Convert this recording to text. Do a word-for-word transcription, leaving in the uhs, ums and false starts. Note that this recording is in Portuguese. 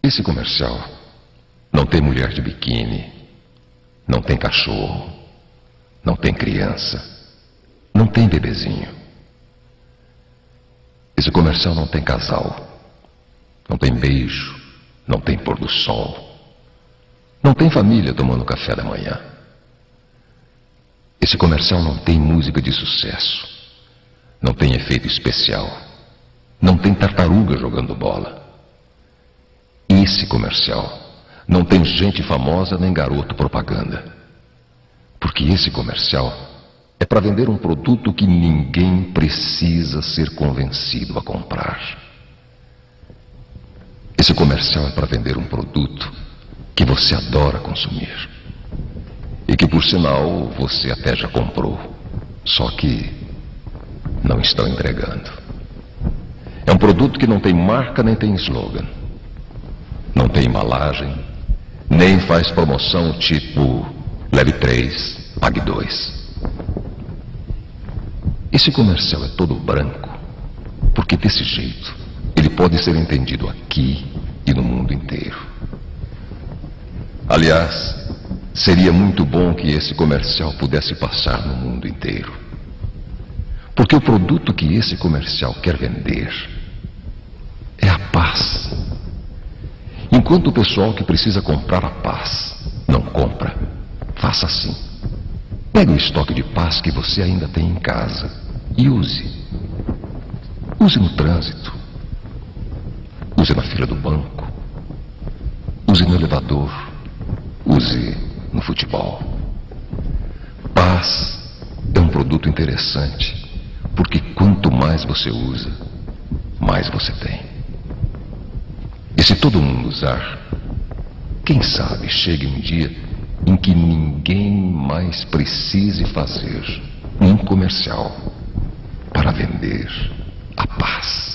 Esse comercial não tem mulher de biquíni, não tem cachorro, não tem criança, não tem bebezinho. Esse comercial não tem casal, não tem beijo, não tem pôr do sol, não tem família tomando café da manhã. Esse comercial não tem música de sucesso, não tem efeito especial, não tem tartaruga jogando bola. Esse comercial não tem gente famosa nem garoto propaganda. Porque esse comercial é para vender um produto que ninguém precisa ser convencido a comprar. Esse comercial é para vender um produto que você adora consumir. E que, por sinal, você até já comprou. Só que não estão entregando. É um produto que não tem marca nem tem slogan. Não tem embalagem, nem faz promoção tipo leve três, pague dois. Esse comercial é todo branco, porque desse jeito ele pode ser entendido aqui e no mundo inteiro. Aliás, seria muito bom que esse comercial pudesse passar no mundo inteiro. Porque o produto que esse comercial quer vender é a paz. Enquanto o pessoal que precisa comprar a paz não compra, faça assim. Pegue o estoque de paz que você ainda tem em casa e use. Use no trânsito. Use na fila do banco. Use no elevador. Use no futebol. Paz é um produto interessante, porque quanto mais você usa, mais você tem. E se todo mundo usar, quem sabe chegue um dia em que ninguém mais precise fazer um comercial para vender a paz.